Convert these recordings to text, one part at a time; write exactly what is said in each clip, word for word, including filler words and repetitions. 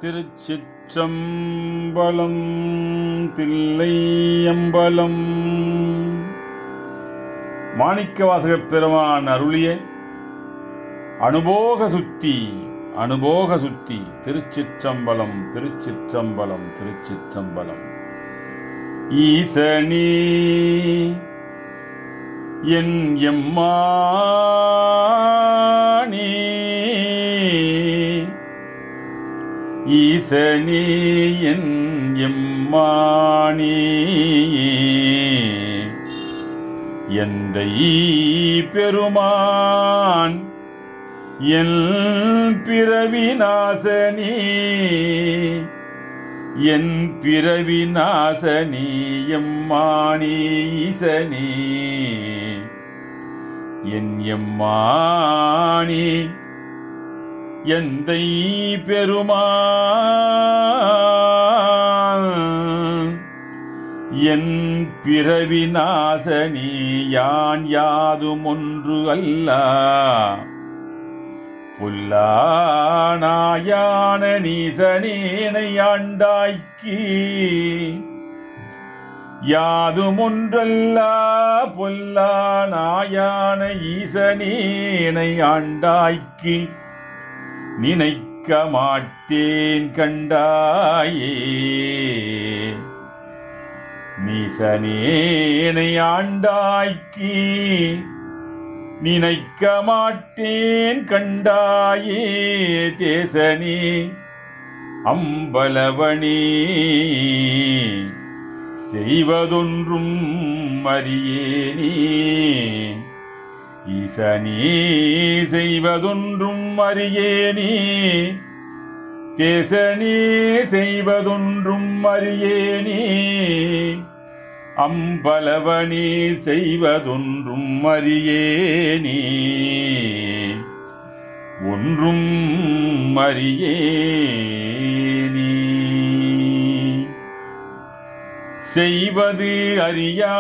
திருச்சிற்றம்பலம். தில்லையம்பலம். மாணிக்கவாசகப் பெருமான் அருளிய அனுபோக சுத்தி அனுபோக சுத்தி. திருச்சிற்றம்பலம் திருச்சிற்றம்பலம் திருச்சிற்றம்பலம். ஈசனே என் எம்மானே, ஈசனே என் எம்மானே, எந்தை பெருமான் என் பிறவி நாசனே, என் பிறவி நாசனே, எம்மானே ஈசனே என் எம்மானே, எந்தை பெருமான் என் பிறவி நாசனே, யான் யாதும் ஒன்று அல்ல புல்லானாயான நீசனேனை ஆண்டாய்க்கு, யாதும் ஒன்றல்ல பொல்லானாயான ஈசனேனை ஆண்டாய்க்கு, நினைக்க மாட்டேன் கண்டாயே, நீசனேனை ஆண்டாய்க்கு நினைக்க மாட்டேன் கண்டாயே, தேசனே அம்பலவனே செய்வதொன்றும் அறியேனே, ஈசனே செய்வதொன்றும் அறியேனே, தேசனே செய்வதொன்றும் அறியேனே, அம்பலவனே செய்வதொன்றும் அறியேனே, ஒன்றும் அறியேனே. செய்வது அறியா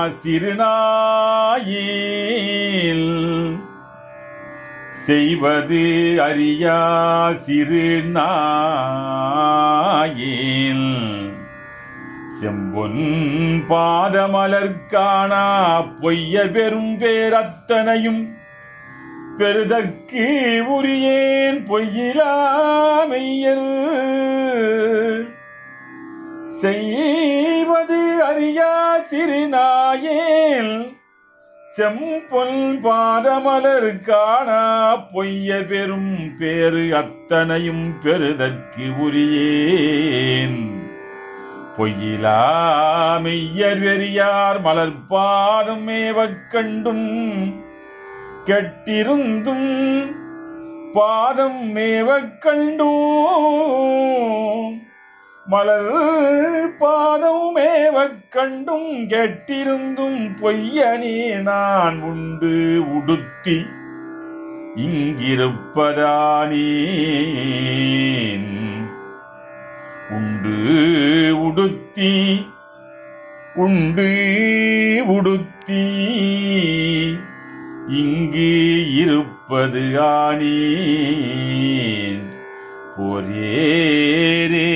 சிறுநாயேல், செய்வது அறியா சிறுநாயேல், செம்பொன் பாதமலர்காணா பொய்ய பெரும் பேரத்தனையும் பெருதற்கு உரியேன் பொய்யிலாமையர், செய்வது அறியா சிறுநாயேல், செம்பொன் பாதமலர் காணா பொய்ய பெரும் பேரு அத்தனையும் பெருதற்கு உரியேன் பொய்யிலாமெய்யர் வெறியார் மலர்பாதம் மேவக் கண்டும் கெட்டிருந்தும், பாதம் மேவக் கண்டும் மலர் பாதம் மேவக் கண்டும் கெட்டிருந்தும், பொய்யனே நான் உண்டு உடுத்தி இங்கிருப்பதானேன், உண்டு உடுத்தி உண்டு உடுத்தி இங்கு இருப்பது ஆனேன், போரேரே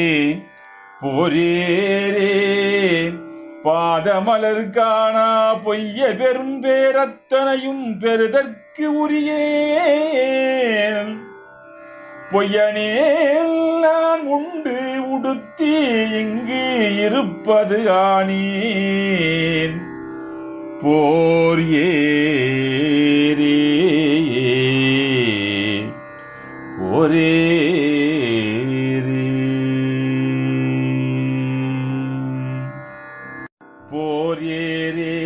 போரேரே பாதமலர் காணா பொய்ய பெரும் பேரத்தனையும் பெருதற்கு உரியேன், பொய்யனேல் நான் உண்டு உடுத்தி இங்கு இருப்பது ஆனேன், போர் ஏரே போரேரே போர் ஏரே.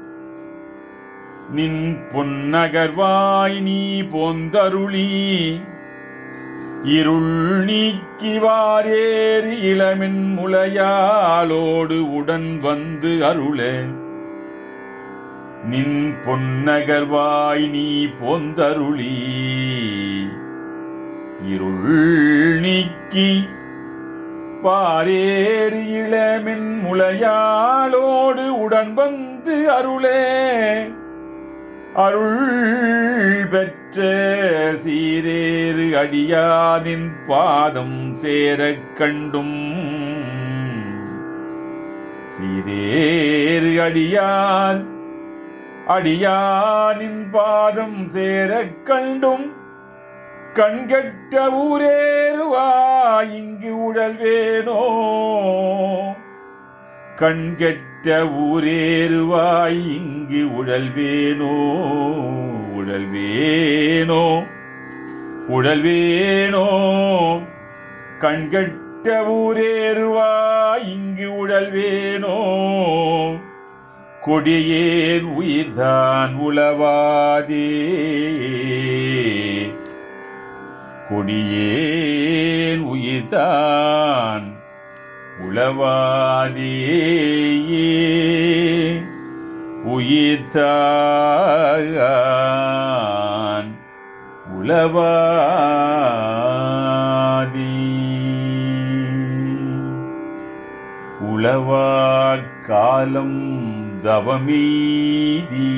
நின் பொன்னகர்வாய் நீ போந்தருளி இருள் நீக்கிவாரேறி இளமின் முளையாலோடு உடன் வந்து அருளே, நின் பொன்னகர்வாய் நீ போந்தருளி இருள் நீக்கி பாரேறி இளமின் முளையாலோடு உடன் வந்து அருளே, அருள் பெற்ற பெற்ற சீரேறு அடியாரின் பாதம் சேரக் கண்டும் சீரேறு அடியார் அடியாரின் பாதம் சேரக் கண்டும் கண்கட்ட ஊரேறுவாய் இங்கு உழல்வேனோ கண்கட்ட ஊரேறுவாய் இங்கு உழல்வேனோ உழல்வேனோ உழல்வேனோ கண்கட்ட ஊரேறுவாய் இங்கு உழல்வேனோ கொடியேன் உயிர்தான் உளவாதே கொடியேன் உயிர்தான் உளவாதே உயிர்தான் உளவாதே உளவா காலம் தவமீதி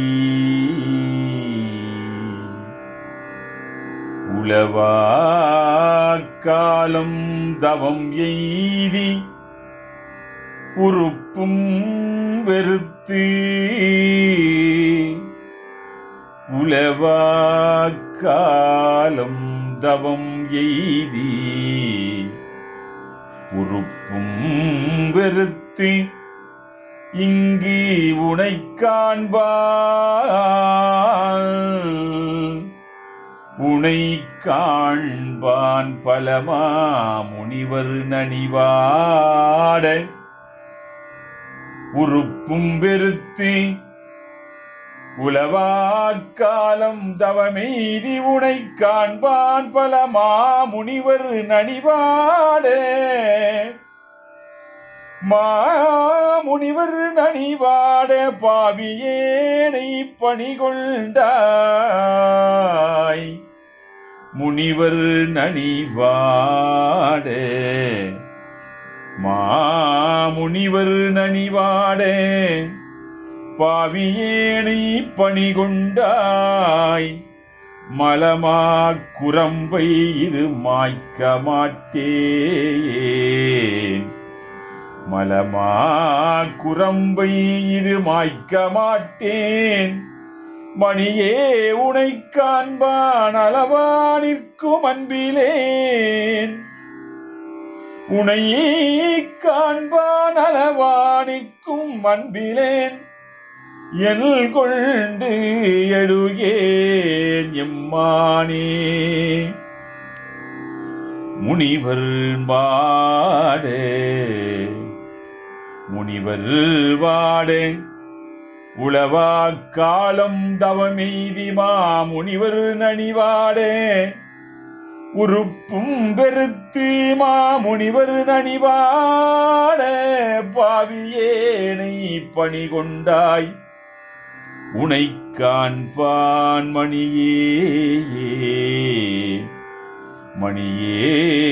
உளவா காலம் தவம் எய்தி உறுப்பும் வெறுத்து உளவா காலம் தவம் எய்தி உறுப்பும் வெறுத்து இங்கு உனை காண்பான் உனை காண்பான் பலமா முனிவர் நனிவாட உறுப்பும் வெறுத்து உளவாக்காலம் தவமெய்தி உனை காண்பான் பலமா முனிவர் நனிவாட மாமுனிவர் நனிவாட பாவியேனை பணிகொண்டாய் முனிவர் நனிவாட மாமுனிவர் நனிவாட பாவியேனை பணிகொண்டாய் மலமா குரம்பை இது மாய்க்க மாட்டேன் மலமா குரம்பை இது மாய்க்க மாட்டேன் மணியே உனை காண்பான் அளவா நிற்கும் அன்பிலேன் உனையே காண்பான் அளவா நிற்கும் அன்பிலேன் என் கொண்டு எழுகேன் எம்மானே முனிவர் வாடே முனிவர் வாடே உளவா காலம் தவமெய்தி மாமுனிவர் நனிவாடே உறுப்பும் வெறுத்து மாமுனிவர் நனிவாட பாவியேனை பணிகொண்டாய் உனை காண்பான் மணியே மணியே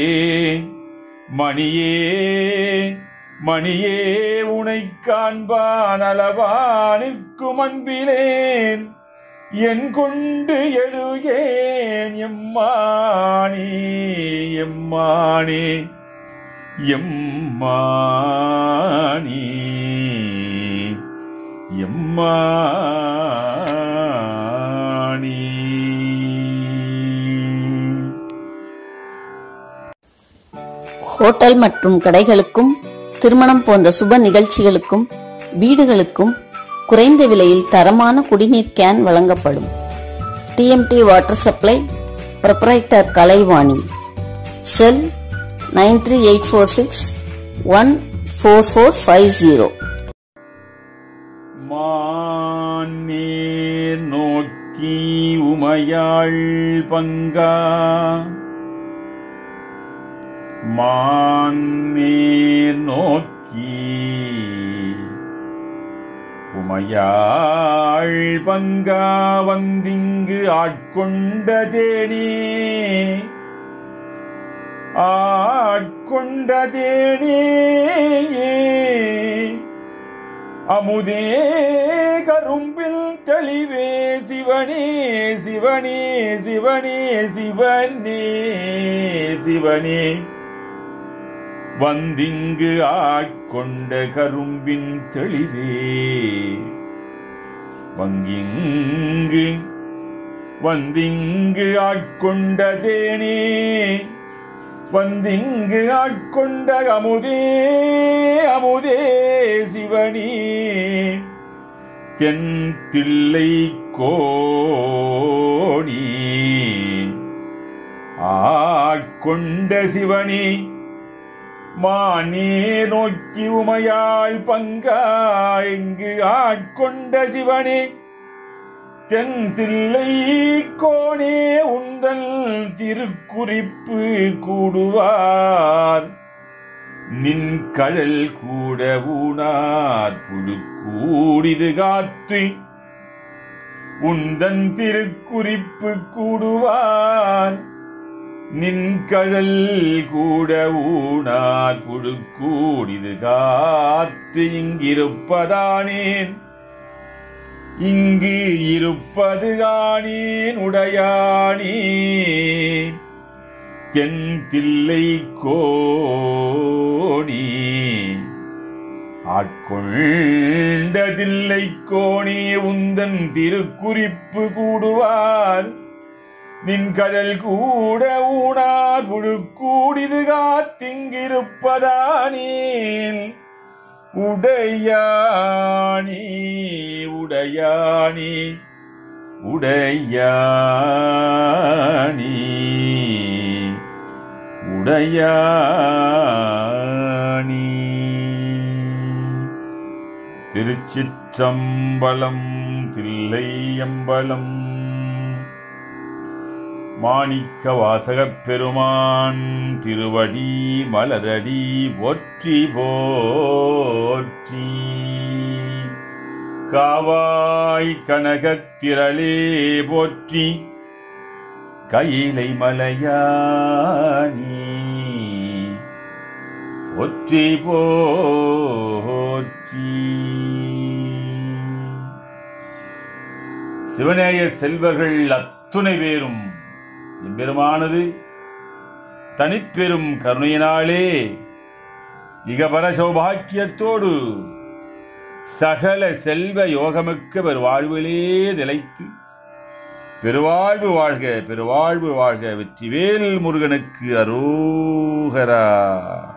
மணியே மணியே உனை காண்பான் அளவா நிற்கும் அன்பிலேன் என் கொண்டு எழுகேன் எம்மானே எம்மானே எம்மானே எம்மானே. ஹோட்டல் மற்றும் கடைகளுக்கும் திருமணம் போன்ற சுப நிகழ்ச்சிகளுக்கும் வீடுகளுக்கும் குறைந்த விலையில் தரமான குடிநீர் கேன் வழங்கப்படும். TMT water supply, proprietor Kalaivani. Cell nine three eight four six one four four five zero. மாநீர் நோக்கி உமையாள் பங்கா மாநீர் நோக்கி உமையாள் பங்கா வந்திங்கு ஆட்கொண்டதேனே ஆட்கொண்டதேனே அமுதே கரும்பில் தெளிவே சிவனே சிவனே சிவனே சிவனே சிவனே வந்திங்கு ஆட்கொண்ட கரும்பின் தெளிவே வங்கிங்கு வந்திங்கு ஆட்கொண்ட தேனே வந்திங்கு ஆட்கொண்ட அமுதே அமுதே சிவனே தென் தில்லை கோணி ஆட்கொண்ட சிவனே மானே நோக்கி உமையாள் பங்கா இங்கு ஆட்கொண்ட சிவனே தென் தில்லை கோணே உந்தல் திருக்குறிப்பு கூடுவார் நின் கழல் கூட ஊனார் புழு கூடிது காத்து உந்தன் திருக்குறிப்பு கூடுவார் நின் கழல் கூட ஊனார் புழு கூடிது காத்து இங்கிருப்பதானேன் இங்கு இருப்பது ஆனேன் உடையானே தென் தில்லை கோணி ஆட்கொண்டதில்லை கோணி உந்தன் திருக்குறிப்பு கூடுவார் நின் கடல் கூட ஊனார் புழு கூடிது காத்திங்கிருப்பதானேன் உடையானே உடையானே உடையானே உடையானே. திருச்சிற்றம்பலம் தில்லையம்பலம். மாணிக்க வாசகப் பெருமான் திருவடி மலரடி போற்றி போற்றி. காவாய் கனகத்திரளே போற்றி. கையிலை மலையானே போற்றி போற்றி. சிவநேய செல்வர்கள் அத்துணை பேரும் எம்பெருமானது தனிப்பெரும் கருணையினாலே இகபர சௌபாக்கியத்தோடு சகல செல்வ யோகமிக்க பெருவாழ்விலே நிலைத்து பெருவாழ்வு வாழ்க பெருவாழ்வு வாழ்க. வெற்றிவேல் முருகனுக்கு அரோகரா.